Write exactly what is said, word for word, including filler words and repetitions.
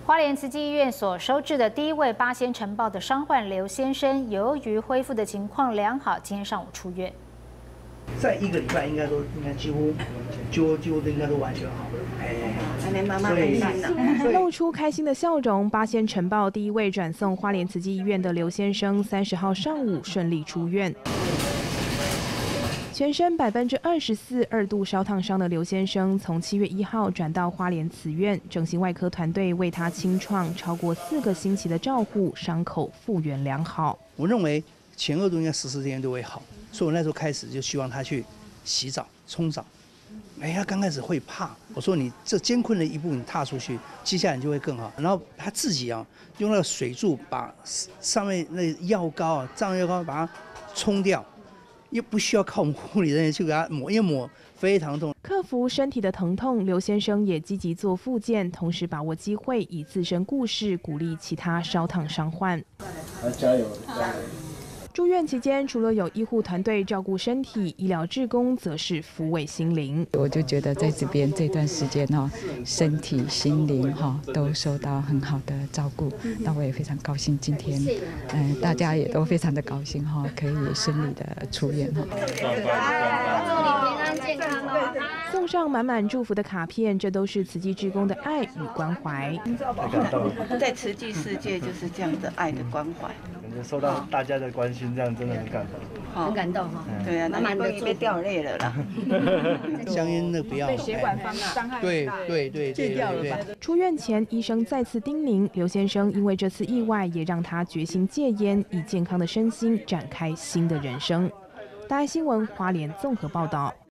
花莲慈济医院所收治的第一位八仙尘爆的伤患刘先生，由于恢复的情况良好，今天上午出院。 在一个礼拜应该都应该几乎，几乎几乎都应该都完全好了。哎， 妈妈开心了， 露出开心的笑容。八仙尘爆第一位转送花莲慈济医院的刘先生，三十号上午顺利出院。 全身百分之二十四二度烧烫伤的刘先生，从七月一号转到花莲慈院，整形外科团队为他清创超过四个星期的照护，伤口复原良好。 我认为前二度应该十四天都会好，所以我那时候开始就希望他去洗澡、冲澡。哎，他刚开始会怕，我说你这艰困的一步你踏出去，接下来你就会更好。然后他自己啊，用那个水柱把上面那药膏啊、藏药膏把它冲掉。 又不需要靠我们护理人员去给他抹，因为抹非常痛。 克服身体的疼痛，刘先生也积极做复健，同时把握机会，以自身故事鼓励其他烧烫伤患。 啊，加油！加油！ 住院期间，除了有医护团队照顾身体，医疗志工则是抚慰心灵。 我就觉得在这边这段时间哈，身体、心灵哈都受到很好的照顾。那我也非常高兴，今天嗯、呃、大家也都非常的高兴哈，可以顺利的出院哈。 祝你平安健康哦！ 送上满满祝福的卡片，这都是慈济志工的爱与关怀。 太感动了，在慈济世界就是这样的爱的关怀。 受到大家的关心，这样真的很感动， 很感动哈。 对啊，满满的被掉泪了啦。 香烟那不要， 对血管方面伤害对对对戒掉了吧？ 出院前，医生再次叮咛刘先生，因为这次意外，也让他决心戒烟，以健康的身心展开新的人生。大爱新闻花莲综合报道。